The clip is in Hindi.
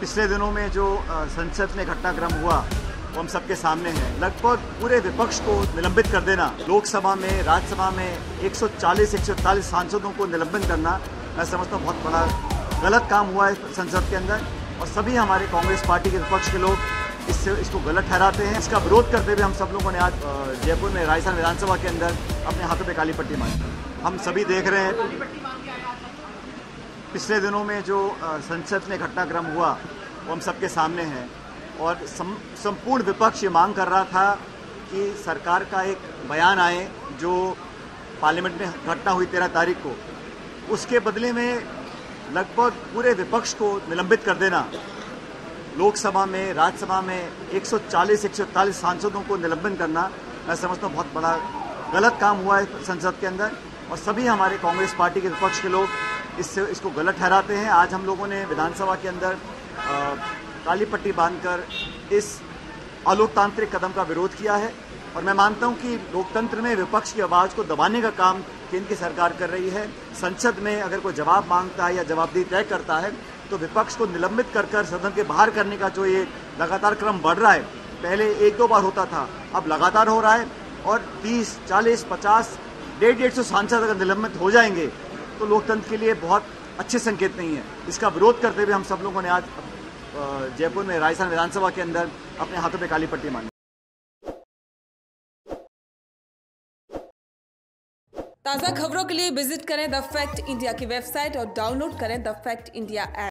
पिछले दिनों में जो संसद में घटनाक्रम हुआ वो हम सबके सामने है। लगभग पूरे विपक्ष को निलंबित कर देना, लोकसभा में राज्यसभा में 140-141 सांसदों को निलंबित करना, मैं समझता हूँ बहुत बड़ा गलत काम हुआ है संसद के अंदर। और सभी हमारे कांग्रेस पार्टी के विपक्ष के लोग इसको गलत ठहराते हैं। इसका विरोध करते हुए हम सब लोगों ने आज जयपुर में राजस्थान विधानसभा के अंदर अपने हाथों पे काली पट्टी मारी। हम सभी देख रहे हैं पिछले दिनों में जो संसद में घटनाक्रम हुआ वो हम सबके सामने है। और संपूर्ण विपक्ष ये मांग कर रहा था कि सरकार का एक बयान आए जो पार्लियामेंट में घटना हुई 13 तारीख को, उसके बदले में लगभग पूरे विपक्ष को निलंबित कर देना, लोकसभा में राज्यसभा में 140-141 सांसदों को निलंबित करना, मैं समझता हूँ बहुत बड़ा गलत काम हुआ है संसद के अंदर। और सभी हमारे कांग्रेस पार्टी के विपक्ष के लोग इसको गलत ठहराते हैं। आज हम लोगों ने विधानसभा के अंदर काली पट्टी बांधकर इस अलोकतांत्रिक कदम का विरोध किया है। और मैं मानता हूं कि लोकतंत्र में विपक्ष की आवाज़ को दबाने का काम केंद्र की सरकार कर रही है। संसद में अगर कोई जवाब मांगता है या जवाबदेही तय करता है तो विपक्ष को निलंबित कर सदन के बाहर करने का जो ये लगातार क्रम बढ़ रहा है, पहले 1-2 बार होता था, अब लगातार हो रहा है। और 30, 40, 50, 150 सांसद अगर निलंबित हो जाएंगे तो लोकतंत्र के लिए बहुत अच्छे संकेत नहीं है। इसका विरोध करते हुए हम सब लोगों ने आज जयपुर में राजस्थान विधानसभा के अंदर अपने हाथों पे काली पट्टी मारी। ताज़ा खबरों के लिए विजिट करें द फैक्ट इंडिया की वेबसाइट और डाउनलोड करें द फैक्ट इंडिया ऐप।